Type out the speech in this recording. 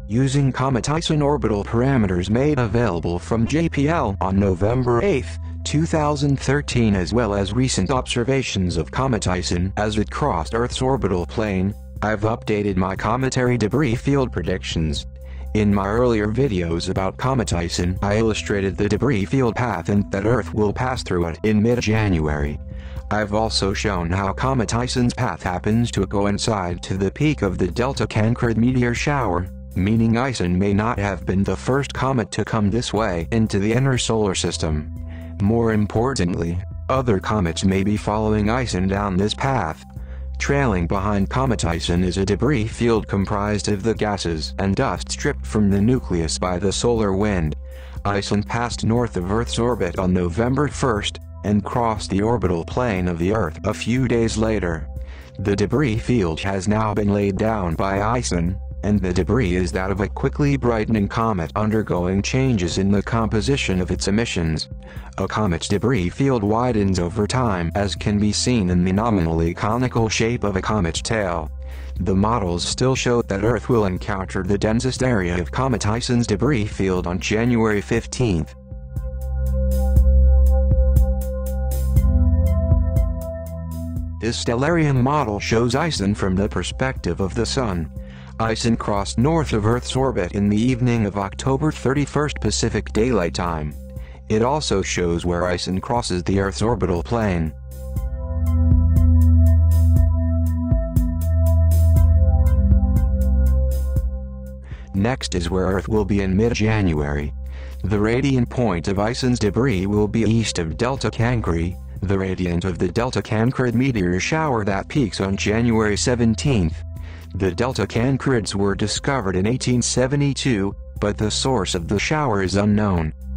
Using Comet ISON orbital parameters made available from JPL on November 8, 2013, as well as recent observations of Comet ISON as it crossed Earth's orbital plane, I've updated my cometary debris field predictions. In my earlier videos about Comet ISON, I illustrated the debris field path and that Earth will pass through it in mid-January. I've also shown how Comet ISON's path happens to coincide to the peak of the Delta Cancrid meteor shower, meaning ISON may not have been the first comet to come this way into the inner solar system. More importantly, other comets may be following ISON down this path. Trailing behind Comet ISON is a debris field comprised of the gases and dust stripped from the nucleus by the solar wind. ISON passed north of Earth's orbit on November 1st, and crossed the orbital plane of the Earth a few days later. The debris field has now been laid down by ISON, and the debris is that of a quickly brightening comet undergoing changes in the composition of its emissions. A comet's debris field widens over time, as can be seen in the nominally conical shape of a comet's tail. The models still show that Earth will encounter the densest area of Comet ISON's debris field on January 15. This stellarium model shows ISON from the perspective of the Sun. ISON crossed north of Earth's orbit in the evening of October 31 Pacific Daylight Time. It also shows where ISON crosses the Earth's orbital plane. Next is where Earth will be in mid-January. The radiant point of ISON's debris will be east of Delta Cancri, the radiant of the Delta Cancrid meteor shower that peaks on January 17. The Delta Cancrids were discovered in 1872, but the source of the shower is unknown.